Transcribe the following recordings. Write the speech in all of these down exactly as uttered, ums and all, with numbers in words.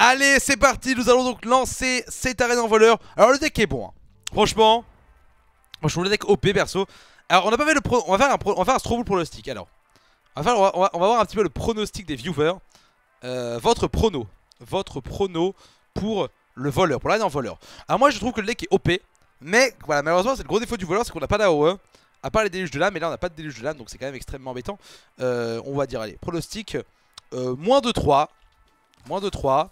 Allez, c'est parti, nous allons donc lancer cette arène en voleur. Alors le deck est bon, hein. Franchement, moi je trouve le deck O P perso. Alors on n'a pas fait le pro, on va faire un, pro... on va faire un Strawbull pronostic. Alors, on va, faire... on, va... on va voir un petit peu le pronostic des viewers. euh, Votre prono, votre prono pour le voleur, pour l'arène en voleur. Alors moi je trouve que le deck est O P, mais voilà, malheureusement c'est le gros défaut du voleur, c'est qu'on n'a pas d'A O E. À part les déluges de lame, mais là on n'a pas de déluge de lame, donc c'est quand même extrêmement embêtant. euh, On va dire, allez, pronostic euh, moins de trois. Moins de trois.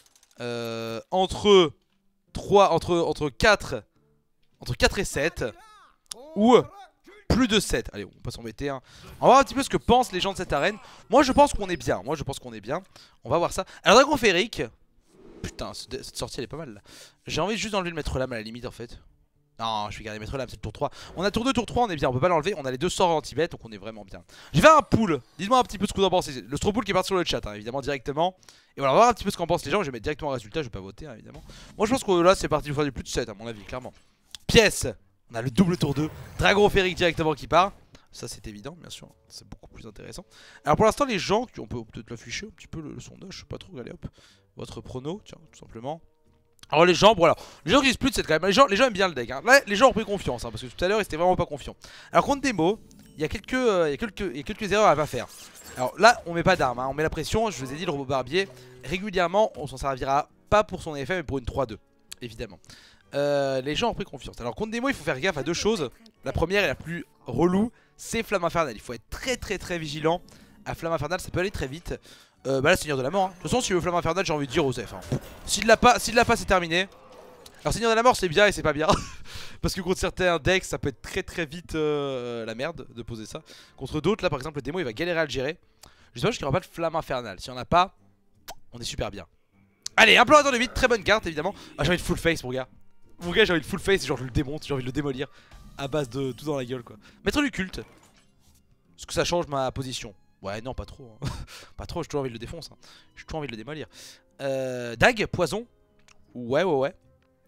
Euh, entre trois, entre, entre quatre entre quatre et sept, ou plus de sept. Allez, on peut s'embêter, hein. On va voir un petit peu ce que pensent les gens de cette arène. Moi je pense qu'on est bien, moi je pense qu'on est bien. On va voir ça. Alors Dragon Féerique, putain cette sortie elle est pas mal là. J'ai envie juste d'enlever le maître lame à la limite en fait. Non, je vais garder maître lame, c'est le tour trois. On a tour deux, tour trois, on est bien, on peut pas l'enlever. On a les deux sorts anti-bet, donc on est vraiment bien. Je vais faire un pool, dites-moi un petit peu ce que vous en pensez. Le Strawbull qui est parti sur le chat, hein, évidemment, directement. Et voilà, on va voir un petit peu ce qu'en pensent les gens. Je vais mettre directement un résultat, je vais pas voter, hein, évidemment. Moi je pense que là c'est parti pour faire du plus de sept à mon avis, clairement. Pièce, on a le double tour deux. Dragon Féerique directement qui part. Ça c'est évident, bien sûr, c'est beaucoup plus intéressant. Alors pour l'instant les gens, on peut peut-être l'afficher un petit peu le, le sondage, je sais pas trop, allez hop. Votre prono, tiens, tout simplement. Alors les gens, voilà, les gens qui split c'est quand même, les gens, les gens aiment bien le deck, hein. Là les gens ont pris confiance, hein, parce que tout à l'heure ils étaient vraiment pas confiants. Alors contre Demo, il y a quelques, euh, il y a quelques, il y a quelques erreurs à pas faire. Alors là on met pas d'armes, hein, on met la pression, je vous ai dit le robot barbier, régulièrement on s'en servira pas pour son effet mais pour une trois deux, évidemment. Euh, les gens ont pris confiance. Alors contre Demo il faut faire gaffe à deux choses. La première et la plus relou, c'est Flamme Infernale, il faut être très très très vigilant. À Flamme Infernale ça peut aller très vite. Euh, bah là Seigneur de la Mort, hein. De toute façon si veut Flamme Infernale j'ai envie de dire Osef, hein. S'il l'a pas, s'il l'a pas c'est terminé. Alors Seigneur de la Mort c'est bien et c'est pas bien. Parce que contre certains decks ça peut être très très vite euh, la merde de poser ça. Contre d'autres là par exemple le démo il va galérer à le gérer. J'espère qu'il n'y aura pas de Flamme Infernale. Si on a pas, on est super bien. Allez, implorateur de vide, très bonne carte évidemment. Ah j'ai envie de full face mon gars. Mon gars j'ai envie de full face et genre je le démonte, j'ai envie de le démolir. À base de tout dans la gueule quoi. Maître du culte. Est-ce que ça change ma position? Ouais non pas trop, hein. Pas trop, j'ai toujours envie de le défoncer, hein. J'ai toujours envie de le démolir. euh, Dag, poison. Ouais ouais ouais.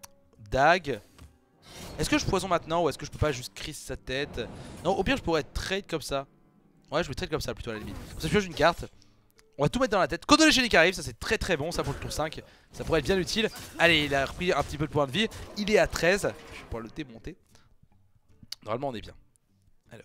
Dag. Est-ce que je poison maintenant ou est-ce que je peux pas juste crise sa tête? Non au pire je pourrais trade comme ça. Ouais je vais trade comme ça plutôt à la limite. Comme ça je pioche une carte. On va tout mettre dans la tête. Code de l'échelle qui arrive, ça c'est très très bon ça pour le tour cinq. Ça pourrait être bien utile. Allez il a repris un petit peu de points de vie. Il est à treize. Je vais pouvoir le démonter. Normalement on est bien. Alors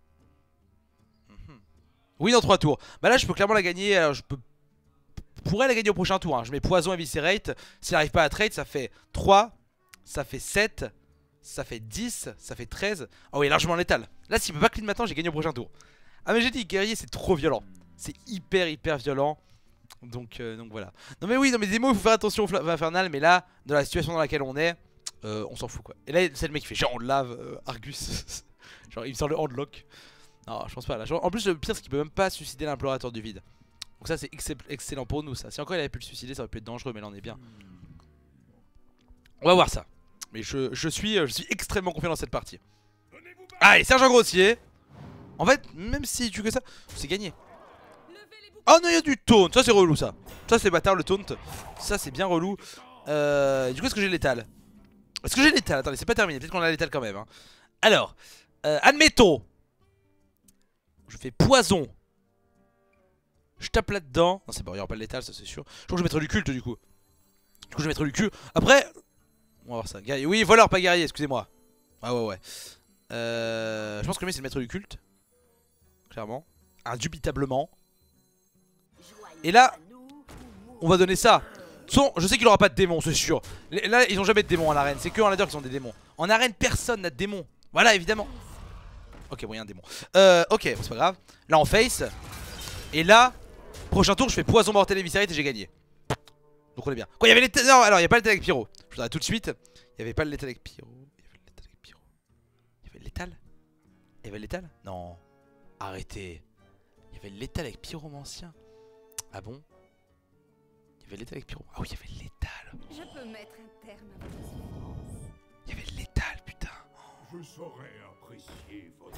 oui dans trois tours. Bah là je peux clairement la gagner. Alors je peux pourrais la gagner au prochain tour, hein. Je mets poison et viscérate. S'il n'arrive pas à trade ça fait trois. Ça fait sept. Ça fait dix. Ça fait treize. Ah oui largement létal. Là s'il peut pas clean maintenant j'ai gagné au prochain tour. Ah mais j'ai dit guerrier c'est trop violent. C'est hyper hyper violent. Donc, euh, donc voilà. Non mais oui non mais des mots il faut faire attention au Flamme Infernale. Mais là dans la situation dans laquelle on est euh, on s'en fout quoi. Et là c'est le mec qui fait genre on lave euh, Argus. Genre il me sort le handlock. Non je pense pas là. En plus le pire c'est qu'il peut même pas suicider l'implorateur du vide. Donc ça c'est excellent pour nous ça. Si encore il avait pu le suicider ça aurait pu être dangereux. Mais là on est bien. On va voir ça. Mais je, je, suis, je suis extrêmement confiant dans cette partie. Allez sergent grossier. En fait même si tu fais ça c'est gagné. Oh non il y a du taunt. Ça c'est relou ça. Ça c'est bâtard le taunt. Ça c'est bien relou. euh, Du coup est-ce que j'ai l'étal? Est-ce que j'ai l'étal? Attendez c'est pas terminé. Peut-être qu'on a l'étal quand même, hein. Alors euh, admettons. Je fais poison. Je tape là-dedans. Non c'est bon il n'y aura pas de létal ça c'est sûr. Je crois que je vais mettre du culte du coup. Du coup je vais mettre du cul. Après on va voir ça. Guerrier. Oui voleur pas guerrier excusez-moi. Ah ouais ouais euh, je pense que le mieux c'est de mettre du culte. Clairement. Indubitablement. Et là on va donner ça. Son, je sais qu'il aura pas de démon c'est sûr. Là ils ont jamais de démon à l'arène. C'est que en ladder qu'ils ont des démons. En arène personne n'a de démon. Voilà évidemment. Ok bon il y a un démon. euh, Ok bon, c'est pas grave. Là on face. Et là prochain tour je fais poison mortel et viscérate et j'ai gagné. Donc on est bien. Quoi il y avait l'étal? Non alors il y a pas l'étal avec pyro. Je vous dirai tout de suite. Il y avait pas le létal avec pyro. Il y avait le létal avec pyro. Il y avait le létal. Il y avait le létal. Non. Arrêtez. Il y avait le létal avec pyromancien. Ah bon? Il y avait l'étal avec pyro. Ah oui il y avait l'étal. Je peux mettre un terme à votre souffrance. Il y avait l'étal putain. Je saurais apprécier votre...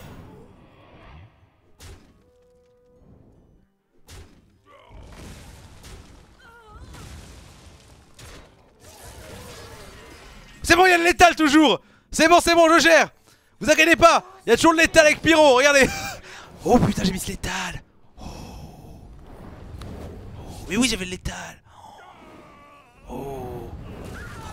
C'est bon il y a le létal toujours. C'est bon c'est bon je gère. Vous inquiétez pas. Il y a toujours le létal avec pyro. Regardez. Oh putain j'ai mis ce létal. Oh. Oh. Mais oui j'avais le létal.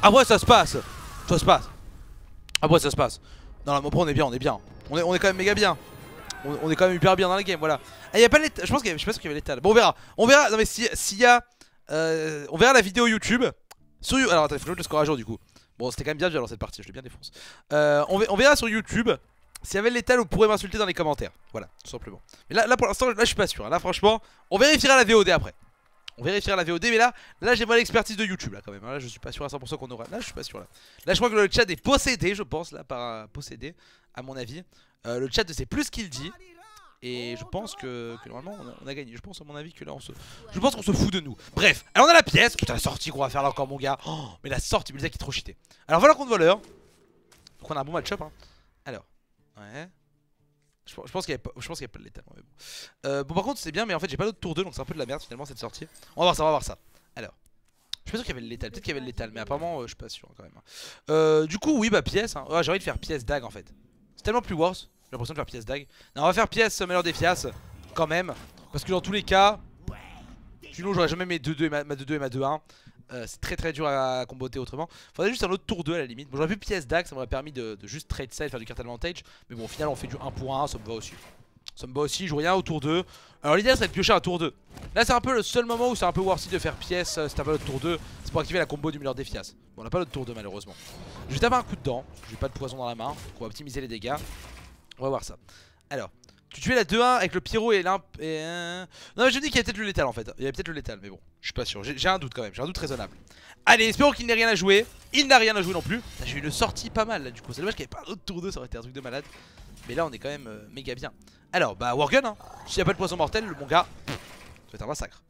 Après ça se passe. Ça se passe. Après ça se passe. Non, non, après on est bien, on est bien. On est, on est quand même méga bien. On, on est quand même hyper bien dans la game, voilà. Ah, y a pas l'étal. Je pense qu'il y avait, je sais pas qu'il y avait l'étal. Bon, on verra. On verra. Non, mais s'il si y a. Euh, on verra la vidéo YouTube. Sur YouTube. Alors, attends, il faut que je le score à jour du coup. Bon, c'était quand même bien déjà dans cette partie, je l'ai bien défonce. Euh, on, on verra sur YouTube. S'il y avait l'étal, vous pourrez m'insulter dans les commentaires. Voilà, tout simplement. Mais là, là pour l'instant, là je suis pas sûr. Là, franchement, on vérifiera la V O D après. On vérifiera la V O D, mais là, là j'ai pas l'expertise de YouTube là quand même. Là, je suis pas sûr à cent pour cent qu'on aura. Là, je suis pas sûr là. Là, je crois que le chat est possédé, je pense, là, par euh, possédé, à mon avis. Euh, le chat ne sait plus ce qu'il dit. Et je pense que, que normalement on a, on a gagné. Je pense à mon avis que là on se. Je pense qu'on se fout de nous. Bref, alors on a la pièce. Putain, la sortie qu'on va faire là encore, mon gars. Oh, mais la sortie, mais le deck est trop cheaté. Alors voilà contre voleur. Donc on a un bon match-up. Hein. Alors, ouais. Je, je pense qu'il n'y a pas de l'étal. Ouais, bon. Euh, bon, par contre, c'est bien, mais en fait, j'ai pas d'autre tour deux, donc c'est un peu de la merde finalement cette sortie. On va voir ça, on va voir ça. Alors, je suis pas sûr qu'il y avait le létal. Peut-être qu'il y avait le létal, mais apparemment, euh, je suis pas sûr quand même. Euh, du coup, oui, bah, pièce. Hein. Ouais, j'ai envie de faire pièce dag en fait. C'est tellement plus worse. J'ai l'impression de faire pièce dag. Non, on va faire pièce euh, Malheur des Fias quand même. Parce que dans tous les cas, sinon, j'aurais jamais mes deux deux et ma, ma deux deux et ma deux un. Euh, c'est très très dur à comboter autrement. Faudrait juste un autre tour deux à la limite. Bon, j'aurais pu pièce dag, ça m'aurait permis de, de juste trade ça et faire du card advantage. Mais bon, au final, on fait du un pour un, ça me va aussi. Ça me va aussi, je joue rien au tour deux. Alors l'idéal serait de piocher un tour deux. Là, c'est un peu le seul moment où c'est un peu worthy de faire pièce euh, si t'as pas l'autre tour deux. C'est pour activer la combo du Malheur des Fias. Bon, on n'a pas l'autre tour deux malheureusement. Je vais taper un coup dedans. J'ai pas de poison dans la main. Donc on va optimiser les dégâts. On va voir ça. Alors. Tu tuais la deux un avec le pyro et l'imp et... Euh... Non mais je me dis qu'il y avait peut-être le létal en fait. Il y avait peut-être le létal mais bon, je suis pas sûr. J'ai un doute quand même, j'ai un doute raisonnable. Allez, espérons qu'il n'ait rien à jouer. Il n'a rien à jouer non plus. J'ai eu une sortie pas mal là du coup. C'est dommage qu'il n'y avait pas un autre tour deux, ça aurait été un truc de malade. Mais là on est quand même euh, méga bien. Alors bah Worgen hein. S'il n'y a pas de poison mortel, mon gars, ça va être un massacre.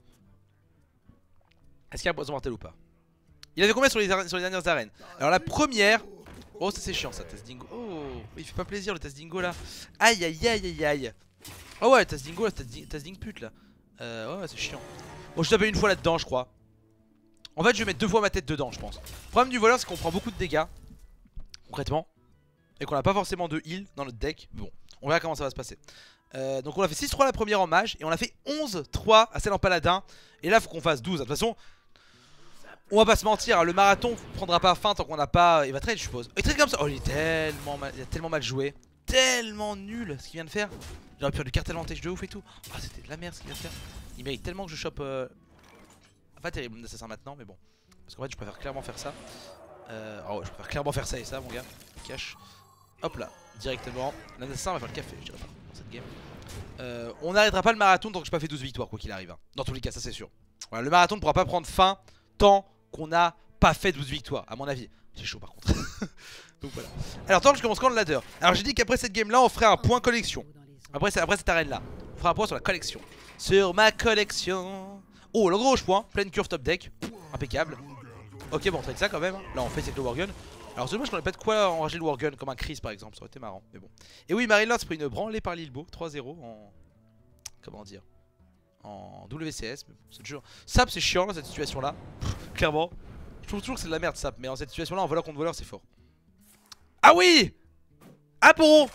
Est-ce qu'il y a un poison mortel ou pas? Il avait combien sur les, sur les dernières arènes? Alors la première... Oh ça c'est chiant ça, Test Dingo. Oh il fait pas plaisir le Test Dingo là. Aïe aïe aïe aïe aïe. Oh ouais, Test Dingo là, Test Ding pute là. Euh, ouais c'est chiant. Bon je tapais une fois là-dedans je crois. En fait je vais mettre deux fois ma tête dedans je pense. Le problème du voleur c'est qu'on prend beaucoup de dégâts. Concrètement. Et qu'on a pas forcément de heal dans notre deck. Bon, on verra comment ça va se passer. euh, Donc on a fait six trois la première en mage. Et on a fait onze trois à celle en paladin. Et là faut qu'on fasse douze. De toute façon on va pas se mentir, le marathon prendra pas fin tant qu'on n'a pas... Il va trade je suppose. Il trade comme ça. Oh il est tellement mal... Il a tellement mal joué. Tellement nul ce qu'il vient de faire. J'aurais pu faire du carte advantage de ouf et tout. Oh c'était de la merde ce qu'il vient de faire. Il mérite tellement que je chope euh... Pas terrible d'assassin maintenant mais bon. Parce qu'en fait je préfère clairement faire ça. euh... Oh ouais je préfère clairement faire ça et ça mon gars. Cash. Hop là, directement. L'assassin va faire le café je dirais pas dans cette game. euh, On n'arrêtera pas le marathon tant que je pas fait douze victoires quoi qu'il arrive hein. Dans tous les cas ça c'est sûr. Voilà, le marathon ne pourra pas prendre fin tant qu'on n'a pas fait douze victoires à mon avis. C'est chaud par contre. Donc voilà. Alors tant que je commence quand le ladder. Alors j'ai dit qu'après cette game là on ferait un point collection. Après, après cette arène là on fera un point sur la collection. Sur ma collection. Oh le gros point. Pleine curve top deck. Impeccable. Ok bon on trade ça quand même. Là on fait avec le Worgen. Alors c'est dommage qu'on ait pas de quoi enrager le Worgen comme un Chris par exemple. Ça aurait été marrant mais bon. Et oui Marilyn se pris une branlée par Lilbo. trois zéro en... Comment dire, en W C S, mais bon, c'est toujours... Sap c'est chiant dans cette situation là. Clairement. Je trouve toujours que c'est de la merde Sap. Mais dans cette situation là en voleur contre voleur c'est fort. Ah oui. Ah bon.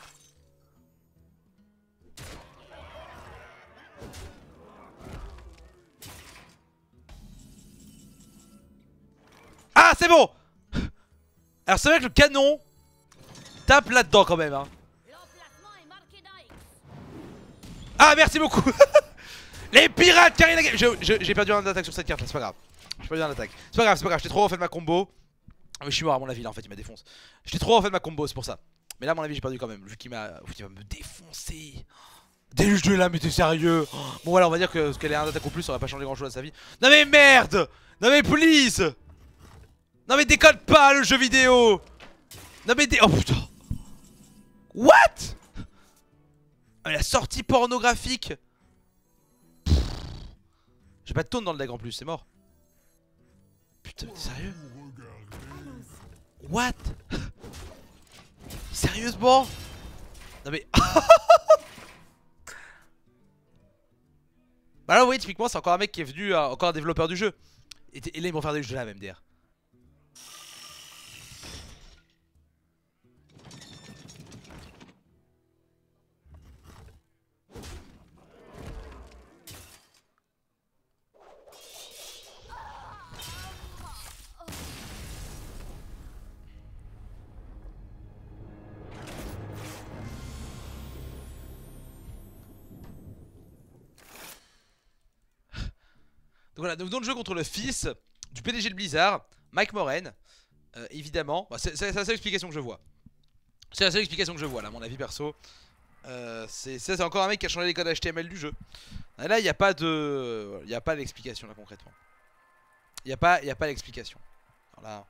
Ah c'est bon. Alors c'est vrai que le canon tape là-dedans quand même hein. Ah merci beaucoup. Les pirates carry la game. J'ai perdu un attaque sur cette carte là, c'est pas grave. J'ai perdu un attaque. C'est pas grave, c'est pas grave, j'étais trop refait de ma combo. Mais je suis mort à mon avis là en fait, il m'a défoncé. J'étais trop refait de ma combo, c'est pour ça. Mais là à mon avis j'ai perdu quand même, vu qu'il m'a va me défoncer. Déluge de là mais t'es sérieux. Bon voilà on va dire que ce qu'elle ait un attaque au plus ça aurait pas changé grand chose à sa vie. Non mais merde. Non mais please. Non mais déconne pas le jeu vidéo. Non mais dé... Oh putain. What. Ah, la sortie pornographique. J'ai pas de taunt dans le deck en plus, c'est mort. Putain mais t'es sérieux. What. Sérieusement. Non mais... Bah là oui typiquement c'est encore un mec qui est venu, euh, encore un développeur du jeu. Et, et là ils vont faire des jeux là même d'ailleurs. voilà, nous venons de jouer contre le fils du P D G de Blizzard, Mike Moren. Euh, évidemment, bah, c'est la seule explication que je vois. C'est la seule explication que je vois là, à mon avis perso. Euh, c'est encore un mec qui a changé les codes H T M L du jeu. Et là, il n'y a pas de, il n'y a pas l'explication là concrètement. Il n'y a pas, il y a pas l'explication. Là,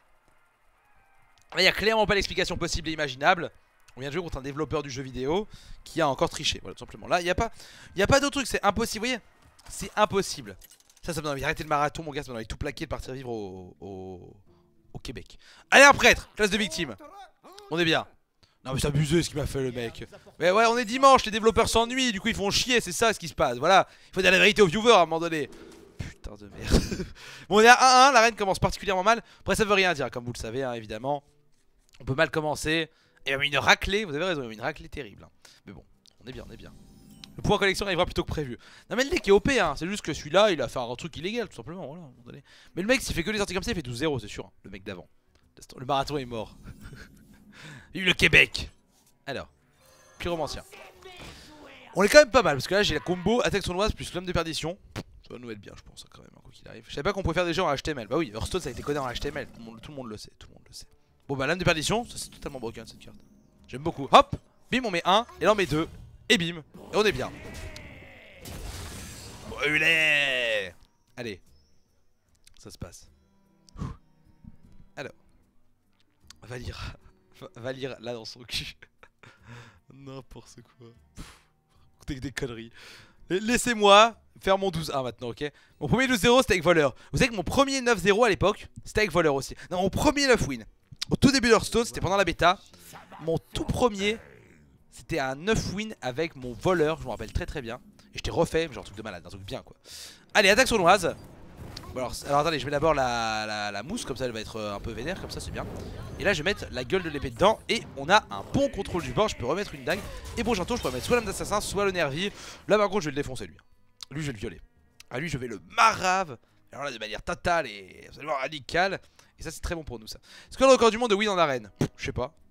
il n'y a clairement pas l'explication possible et imaginable. On vient de jouer contre un développeur du jeu vidéo qui a encore triché, voilà tout simplement. Là, il n'y a pas, il y a pas d'autre truc, c'est impossible. Vous voyez, c'est impossible. Ça, ça me donne envie d'arrêter le marathon, mon gars, ça me donne envie de tout plaquer, de partir vivre au, au, au Québec. Allez, un prêtre, classe de victime. On est bien. Non mais c'est abusé ce qu'il m'a fait le mec. Mais ouais, on est dimanche, les développeurs s'ennuient, du coup ils font chier, c'est ça ce qui se passe. Voilà, il faut dire la vérité aux viewers à un moment donné. Putain de merde. Bon, on est à un un, la reine commence particulièrement mal. Après ça veut rien dire, comme vous le savez hein, évidemment. On peut mal commencer. Et il y a une raclée, vous avez raison, il y a une raclée terrible. Mais bon, on est bien, on est bien. Le point collection arrivera plutôt que prévu. Non mais le deck est O P hein, c'est juste que celui-là il a fait un truc illégal tout simplement, voilà, à un moment donné. Mais le mec s'il fait que des sorties comme ça il fait douze zéro c'est sûr, hein, le mec d'avant. Le marathon est mort. Le Québec. Alors, pyromancien. On est quand même pas mal parce que là j'ai la combo attaque sournoise plus l'homme de perdition. Ça va nous être bien je pense quand même, hein, quoi qu'il arrive. Je savais pas qu'on pouvait faire des jeux en H T M L. Bah oui, Hearthstone ça a été codé en H T M L, tout le monde, tout le, monde le sait, tout le monde le sait. Bon bah l'âme de perdition, ça c'est totalement broken cette carte. J'aime beaucoup. Hop, bim on met un, et là on met deux, et bim, et on est bien. Brûlé. Allez, ça se passe. Alors, va lire, va lire là dans son cul. N'importe quoi. Écoutez des conneries. Laissez-moi faire mon douze un maintenant, ok. Mon premier douze zéro c'était avec voleur. Vous savez que mon premier neuf zéro à l'époque, c'était avec voleur aussi. Non, mon premier neuf win. Au tout début d'Hearthstone, c'était pendant la bêta. Mon tout premier, c'était un neuf win avec mon voleur, je me rappelle très très bien. Et je t'ai refait, genre un truc de malade, un truc bien quoi. Allez, attaque sournoise. Bon alors, alors attendez, je mets d'abord la, la, la mousse, comme ça elle va être un peu vénère, comme ça c'est bien. Et là je vais mettre la gueule de l'épée dedans. Et on a un bon contrôle du board, je peux remettre une dague. Et bon tour, je peux remettre soit l'âme d'assassin, soit le nervi. Là par contre je vais le défoncer lui. Lui je vais le violer. À lui je vais le marave. Alors là de manière totale et absolument radicale. Et ça c'est très bon pour nous ça. Est-ce que le record du monde de win en arène? Je sais pas.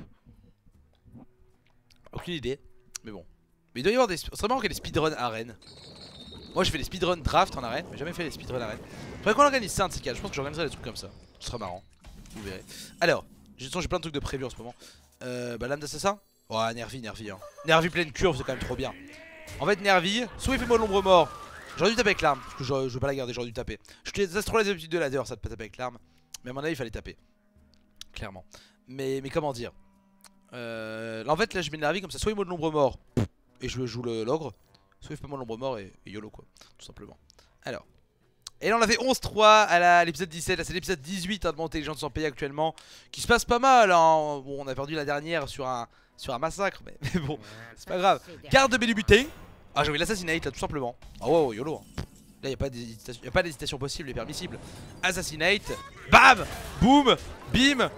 Aucune idée. Mais bon. Mais il doit y avoir des... C'est vraiment qu'il y a des speedruns arène. Moi je fais des speedruns draft en arène, mais jamais fait des speedruns arène. Faudrait qu'on organise ça un de ces quatre, je pense que j'organiserai des trucs comme ça. Ce sera marrant, vous verrez. Alors, j'ai plein de trucs de prévu en ce moment. Euh, bah l'âme d'assassin. Ouais, Nervi, Nervi hein. Nervi pleine curve, c'est quand même trop bien. En fait Nervi, soit il fait moi l'ombre mort. J'aurais dû taper avec l'arme, parce que je, je veux pas la garder, j'aurais dû taper. Je te laisse trop les habitudes de ladder, ça de pas taper avec l'arme. Mais à mon avis il fallait taper. Clairement. Mais, mais comment dire euh, là, en fait là je mets Nervi comme ça, soit il mode l'ombre mort et je joue l'ogre. Soit il fait pas moi l'ombre mort et, et YOLO quoi, tout simplement. Alors. Et là on avait onze trois à l'épisode dix-sept, là c'est l'épisode dix-huit hein, de mon intelligence sans payer actuellement. Qui se passe pas mal hein. Bon on a perdu la dernière sur un, sur un massacre, mais, mais bon, c'est pas grave. Garde de Bélubuté. Ah j'ai envie l'assassinate là tout simplement. Ah ouais, ouais YOLO hein. Là y'a pas d'hésitation possible et permissible. Assassinate. Bam. Boum. Bim.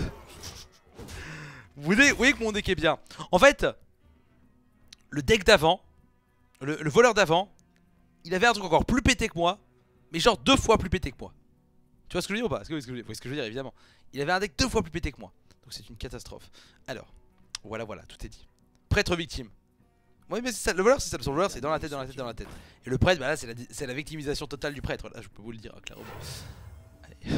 Vous voyez, vous voyez que mon deck est bien. En fait, le deck d'avant, le, le voleur d'avant, il avait un truc encore plus pété que moi. Mais genre deux fois plus pété que moi. Tu vois ce que je veux dire ou pas? Est-ce que vous voyez ce que je veux dire? Évidemment. Il avait un deck deux fois plus pété que moi. Donc c'est une catastrophe. Alors, voilà, voilà, tout est dit. Prêtre victime. Oui mais c'est ça, le voleur c'est ça, le voleur c'est dans la tête, dans la tête, dans la tête. Et le prêtre, bah là c'est la, la victimisation totale du prêtre. Là je peux vous le dire, hein, clairement. Allez.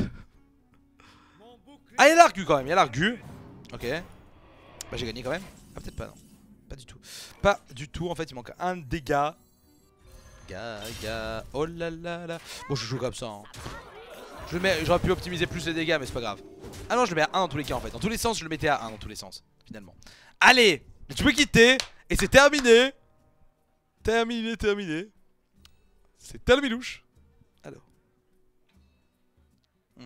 Ah il y a l'argu quand même, il y a l'argu. Ok. Bah j'ai gagné quand même. Ah peut-être pas non. Pas du tout. Pas du tout, en fait il manque un dégât. Gaga, oh là là là. Bon je joue comme ça hein. Je mets, j'aurais pu optimiser plus les dégâts mais c'est pas grave. Ah non je le mets à un dans tous les cas en fait. Dans tous les sens je le mettais à un dans tous les sens finalement. Allez, tu peux quitter. Et c'est terminé. Terminé, terminé. C'est termilouche. Alors. Mmh.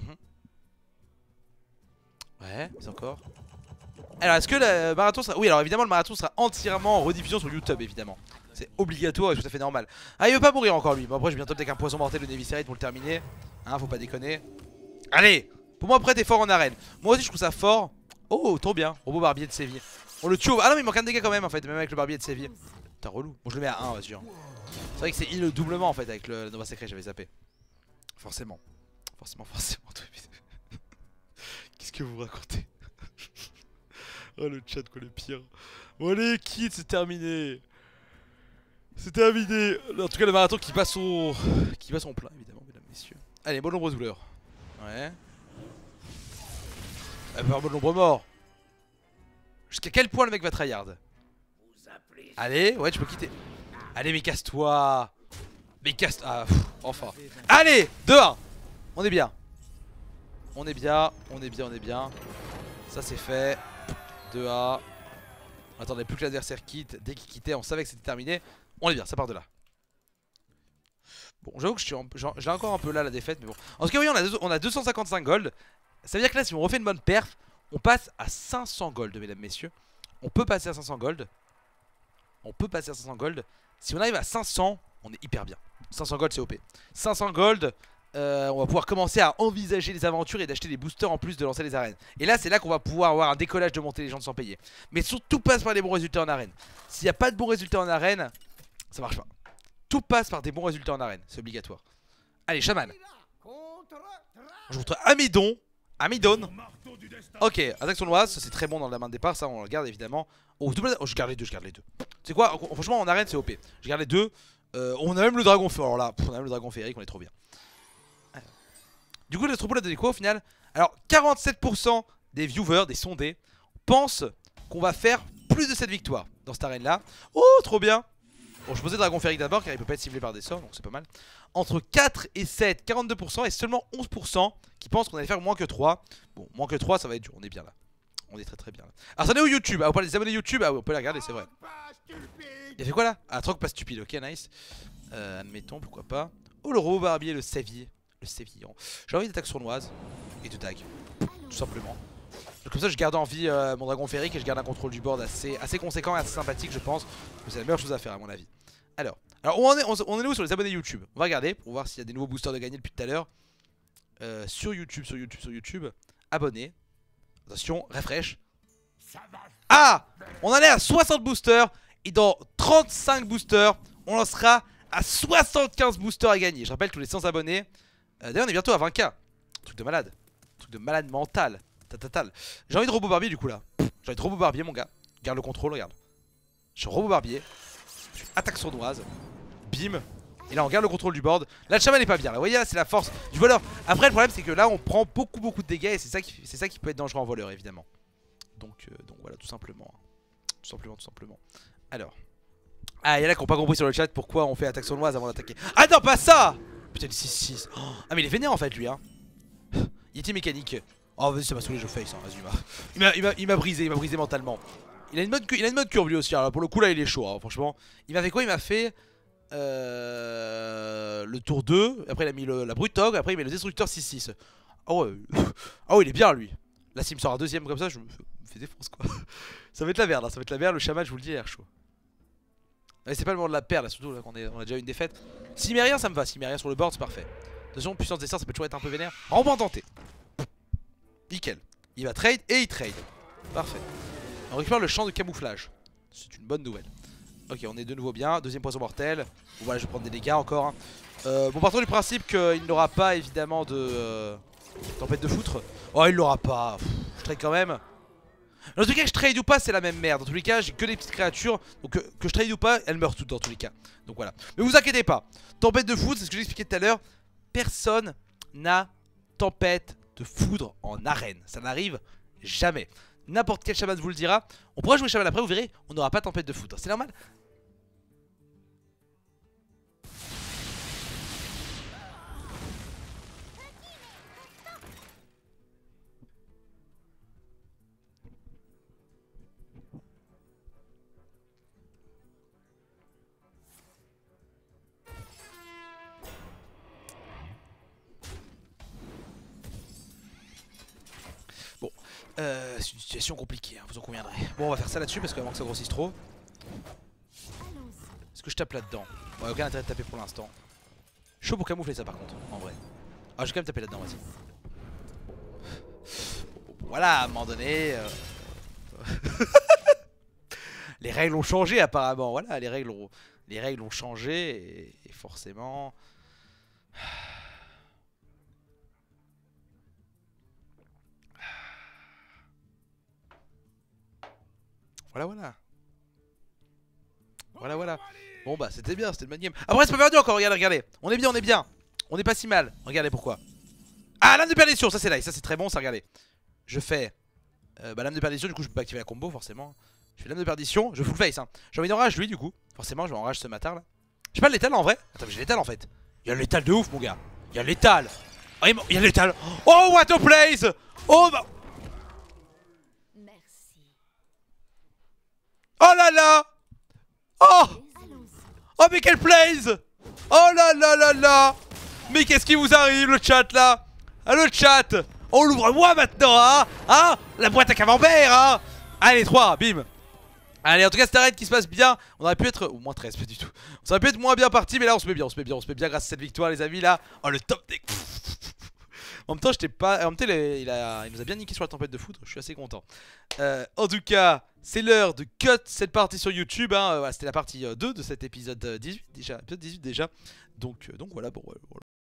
Ouais, mais encore. Alors est-ce que le marathon sera... Oui alors évidemment le marathon sera entièrement en rediffusion sur YouTube évidemment. C'est obligatoire et tout à fait normal. Ah il veut pas mourir encore lui. Bon après je viens top avec un poison mortel de Neviscerate pour le terminer. Hein faut pas déconner. Allez. Pour moi après t'es fort en arène. Moi aussi je trouve ça fort. Oh trop bien. Robot barbier de Séville. On le tue au... Ah non mais il manque un dégât quand même en fait. Même avec le barbier de Séville. T'as relou. Bon je le mets à un vas-y hein. C'est vrai que c'est heal doublement en fait avec le Nova Secret j'avais zappé. Forcément. Forcément forcément. Qu'est-ce que vous racontez? Oh le chat quoi le pire. Bon allez quitte c'est terminé. C'est terminé. En tout cas le marathon qui passe au... qui qui va son plein évidemment, mesdames, messieurs. Allez, mode nombreux douleurs. Ouais. Elle va avoir mode nombreux morts. Jusqu'à quel point le mec va tryhard? Allez, ouais, tu peux quitter. Allez, mais casse-toi. Mais casse. Ah, pff, enfin. Allez, deux un. On est bien. On est bien, on est bien, on est bien. Ça c'est fait. deux A. On attendait plus que l'adversaire quitte. Dès qu'il quittait, on savait que c'était terminé. On est bien, ça part de là. Bon, j'avoue que je suis, j'ai encore un peu là la défaite, mais bon. En tout cas, oui, on a, deux, on a deux cent cinquante-cinq gold. Ça veut dire que là, si on refait une bonne perf, on passe à cinq cents gold, mesdames, messieurs. On peut passer à cinq cents gold. On peut passer à cinq cents gold. Si on arrive à cinq cents, on est hyper bien. cinq cents gold, c'est O P. cinq cents gold. Euh, on va pouvoir commencer à envisager les aventures et d'acheter des boosters en plus de lancer les arènes. Et là c'est là qu'on va pouvoir avoir un décollage de monter les gens sans payer. Mais surtout tout passe par les bons résultats en arène. S'il n'y a pas de bons résultats en arène, ça marche pas. Tout passe par des bons résultats en arène, c'est obligatoire. Allez, chaman. Je vous montre Amidon. Amidon. Ok, attaque sournoise, c'est très bon dans la main de départ, ça on le garde évidemment. Oh, double... oh je garde les deux, je garde les deux. C'est quoi, franchement en arène c'est O P. Je garde les deux. euh, On a même le dragon féerique. Alors là, pff, on a même le dragon féerique, on est trop bien. Du coup, le troupeau a donné quoi au final? Alors, quarante-sept pour cent des viewers, des sondés, pensent qu'on va faire plus de cette victoire dans cette arène là. Oh, trop bien. Bon, je posais dragon féerique d'abord car il peut pas être ciblé par des sorts, donc c'est pas mal. Entre quatre et sept, quarante-deux pour cent et seulement onze pour cent qui pensent qu'on allait faire moins que trois. Bon, moins que trois, ça va être dur, on est bien là. On est très très bien là. Alors, ça en est où YouTube? Ah, on parle des abonnés YouTube? Ah oui, on peut la regarder, c'est vrai. Il a fait quoi là? Ah, troc pas stupide, ok, nice. Euh, admettons, pourquoi pas. Oh, le robot barbier, le Savier. Le sévillant. J'ai envie d'attaque sournoise et de tag, tout simplement. Donc comme ça je garde en vie euh, mon dragon féerique et je garde un contrôle du board assez, assez conséquent et assez sympathique, je pense. C'est la meilleure chose à faire à mon avis. Alors, alors où on est, on, on est où sur les abonnés YouTube? On va regarder pour voir s'il y a des nouveaux boosters de gagner depuis tout à l'heure. euh, Sur YouTube, sur YouTube, sur YouTube. Abonnés. Attention, refresh. Ah, on en est à soixante boosters. Et dans trente-cinq boosters, on lancera à soixante-quinze boosters à gagner. Je rappelle tous les cent abonnés. Euh, D'ailleurs on est bientôt à vingt K. Truc de malade. Truc de malade mental. Tatatal. J'ai envie de robot barbier du coup là. J'ai envie de robot barbier mon gars. Garde le contrôle, regarde. Je suis robot barbier. Attaque sournoise. Bim. Et là on garde le contrôle du board. Là le chaman n'est pas bien. Là vous voyez là c'est la force du voleur. Après le problème c'est que là on prend beaucoup beaucoup de dégâts. Et c'est ça, qui... ça qui peut être dangereux en voleur évidemment. Donc, euh, donc voilà tout simplement. Tout simplement tout simplement. Alors. Ah il y en a qui n'ont pas compris sur le chat pourquoi on fait attaque sournoise avant d'attaquer. Ah non pas ça. Putain le six six. Oh. Ah mais il est vénère en fait lui hein. Il était mécanique. Oh vas-y ça m'a saoulé je face hein. Vas-y il m'a il m'a brisé, il m'a brisé mentalement. Il a une bonne, il a une bonne curve lui aussi alors, pour le coup là il est chaud hein, franchement. Il m'a fait quoi? Il m'a fait euh, le tour deux. Après il a mis le, la brute tog. Après il met le destructeur six six. Oh ouais. Oh il est bien lui. Là s'il me sort un deuxième comme ça je me fais, me fais défonce quoi. Ça va être la merde hein. Ça va être la merde. Le chaman je vous le dis il a l'air chaud. C'est pas le moment de la perdre là, surtout là qu'on on a déjà une défaite. S'il met rien ça me va, s'il met rien sur le board c'est parfait. De toute façon puissance des sorts ça peut toujours être un peu vénère. En bon tenté. Nickel. Il va trade et il trade. Parfait. On récupère le champ de camouflage. C'est une bonne nouvelle. Ok on est de nouveau bien. Deuxième poison mortel. Bon voilà je vais prendre des dégâts encore hein. euh, Bon partons du principe qu'il n'aura pas évidemment de euh, tempête de foutre. Oh il l'aura pas. Pff, je trade quand même. Dans tous les cas que je trade ou pas c'est la même merde. Dans tous les cas j'ai que des petites créatures. Donc que, que je trade ou pas elles meurent toutes dans tous les cas. Donc voilà. Mais vous inquiétez pas. Tempête de foudre c'est ce que j'expliquais tout à l'heure. Personne n'a tempête de foudre en arène. Ça n'arrive jamais. N'importe quel chaman vous le dira. On pourra jouer chaman après vous verrez. On n'aura pas tempête de foudre. C'est normal. Bon, euh, c'est une situation compliquée, hein, vous en conviendrez. Bon, on va faire ça là-dessus parce qu'avant que ça grossisse trop. Est-ce que je tape là-dedans? Ouais, aucun intérêt de taper pour l'instant. Chaud pour camoufler ça par contre, en vrai. Ah, je vais quand même taper là-dedans, vas-y. Bon, voilà, à un moment donné. Euh... les règles ont changé apparemment. Voilà, les règles ont, les règles ont changé et, et forcément. Voilà, voilà. Voilà, voilà. Bon bah c'était bien, c'était le mad game. Après c'est pas perdu encore, regardez, regardez. On est bien, on est bien. On est pas si mal. Regardez pourquoi. Ah, lame de perdition, ça c'est nice, ça c'est très bon, ça regardez. Je fais euh, bah, lame de perdition, du coup je peux pas activer la combo forcément. Je fais lame de perdition, je full face hein. J'ai envie d'enrage lui du coup. Forcément je vais enrage ce matin là. J'ai pas le létal en vrai. Attends mais j'ai létal en fait. Il y a le létal de ouf mon gars. Il y a le létal. Oh, il y a le létal. Oh what a place. Oh bah. Merci. Oh là là. Oh. Oh mais quel plays. Oh là là là là. Mais qu'est-ce qui vous arrive le chat là? Ah le chat. On l'ouvre moi maintenant hein. Hein. La boîte à camembert hein. Allez trois, bim. Allez en tout cas c'est un raid qui se passe bien. On aurait pu être, ou moins treize pas du tout. On aurait pu être moins bien parti mais là on se met bien, on se met bien, on se met bien grâce à cette victoire les amis là. Oh le top deck. En même temps j'étais pas, en même temps il, a... il, a... il nous a bien niqué sur la tempête de foudre. Je suis assez content. euh, En tout cas c'est l'heure de cut cette partie sur YouTube hein. Voilà, c'était la partie deux de cet épisode dix-huit déjà, épisode dix-huit déjà. Donc, euh, donc voilà, bon, voilà.